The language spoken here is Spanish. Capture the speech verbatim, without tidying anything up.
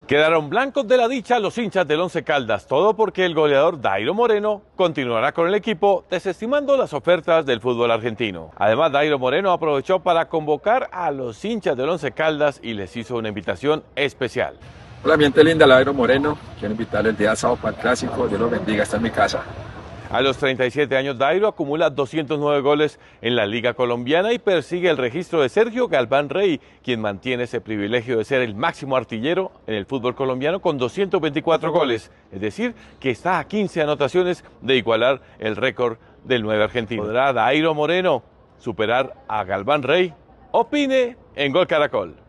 Quedaron blancos de la dicha los hinchas del Once Caldas, todo porque el goleador Dairo Moreno continuará con el equipo, desestimando las ofertas del fútbol argentino. Además, Dairo Moreno aprovechó para convocar a los hinchas del Once Caldas y les hizo una invitación especial. Hola, mi gente linda, Dairo Moreno. Quiero invitarles el día sábado para el clásico. Dios los bendiga, está en mi casa. A los treinta y siete años, Dairo acumula doscientos nueve goles en la Liga Colombiana y persigue el registro de Sergio Galván Rey, quien mantiene ese privilegio de ser el máximo artillero en el fútbol colombiano con doscientos veinticuatro goles. Es decir, que está a quince anotaciones de igualar el récord del nueve argentino. ¿Podrá Dairo Moreno superar a Galván Rey? Opine en Gol Caracol.